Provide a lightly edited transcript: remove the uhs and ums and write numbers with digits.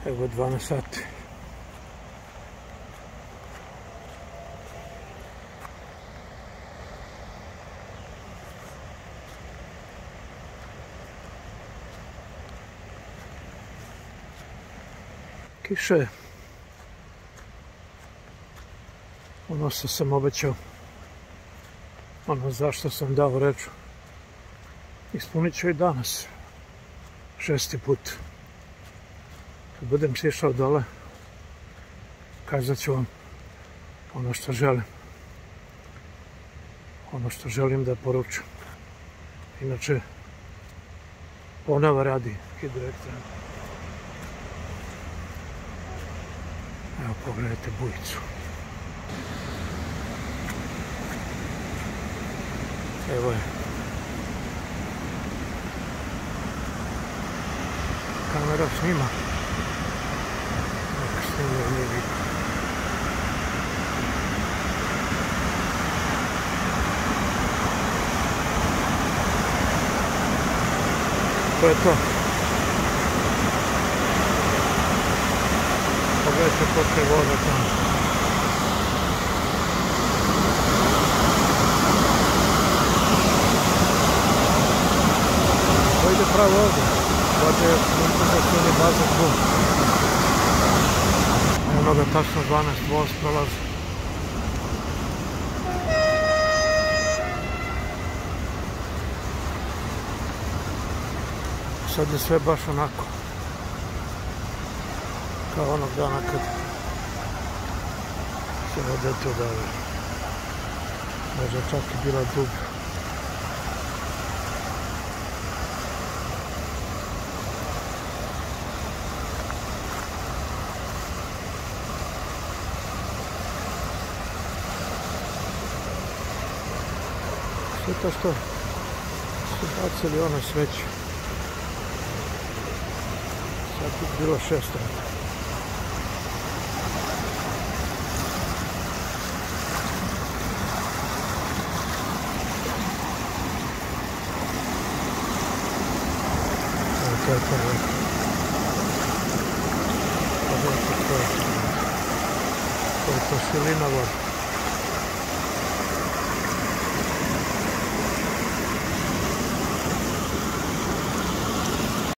Evo 12 sati. Kiša je. Ono što sam obećao, ono zašto sam dao reč, ispunit ću i danas. 6. put. Kad budem sišao dole, kazat ću vam ono što želim. Ono što želim da poručim. Inače, ponovo radi hidroelektrana. Evo, pogledajte bujicu. Evo je. Kamera snima. Neka snima, nije vidno. To je to. Pogledajte koliko je voda tamo. To ide pravo ovdje. Ovdje je informacijni baza tu. Evo ga tačno 12 voz prolazi. Sad je sve baš onako. Kao onog dana kad se vodete odavde. Možda čak i bila dublja. Sve to što su bacili ono sveće. Sad je bilo 6 rata. To je prvo. To je to silina voda.